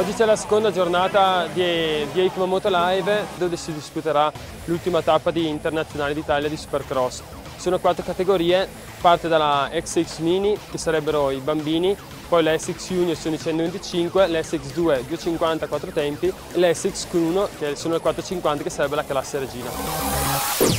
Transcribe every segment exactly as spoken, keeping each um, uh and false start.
Oggi c'è la seconda giornata di, di EICMA Moto Live, dove si disputerà l'ultima tappa di Internazionale d'Italia di Supercross. Sono quattro categorie, parte dalla X X Mini, che sarebbero i bambini, poi la S X Junior sono i centoventicinque, l'S X due duecentocinquanta quattro tempi e la S X uno che sono le quattrocentocinquanta, che sarebbe la classe regina.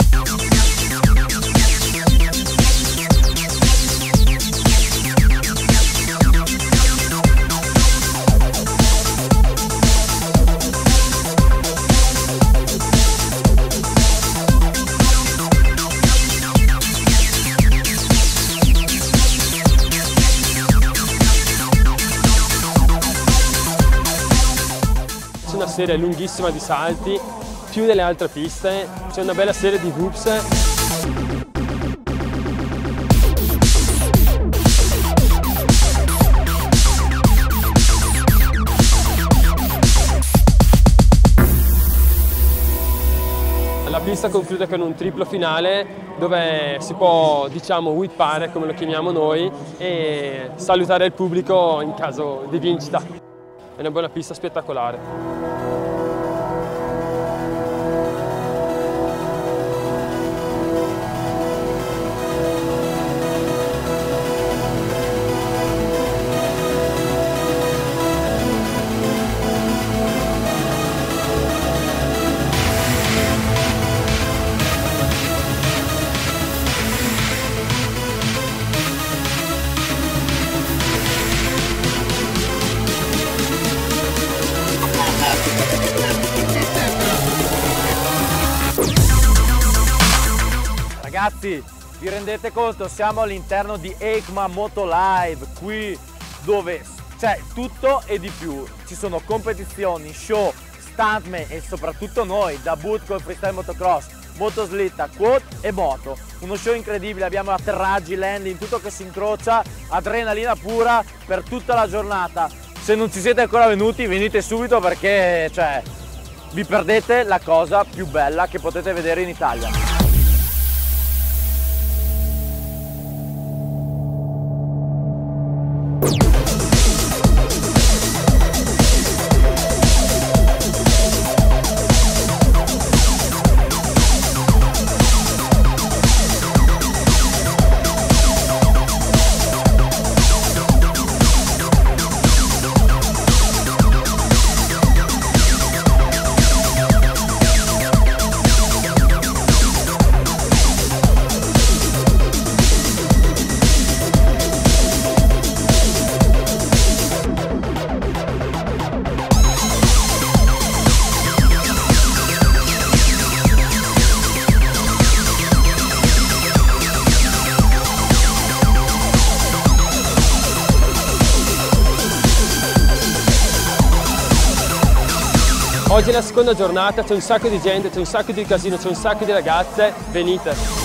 C'è una serie lunghissima di salti, più delle altre piste, c'è una bella serie di whoops. La pista conclude con un triplo finale dove si può, diciamo, whippare, come lo chiamiamo noi, e salutare il pubblico in caso di vincita. È una buona pista spettacolare. Ragazzi, vi rendete conto? Siamo all'interno di EICMA Moto Live, qui dove c'è tutto e di più. Ci sono competizioni, show, stuntman e soprattutto noi, da boot col freestyle motocross, motoslitta, quad e moto. Uno show incredibile, abbiamo atterraggi, landing, tutto che si incrocia, adrenalina pura per tutta la giornata. Se non ci siete ancora venuti, venite subito perché cioè, vi perdete la cosa più bella che potete vedere in Italia. Oggi è la seconda giornata, c'è un sacco di gente, c'è un sacco di casino, c'è un sacco di ragazze, venite!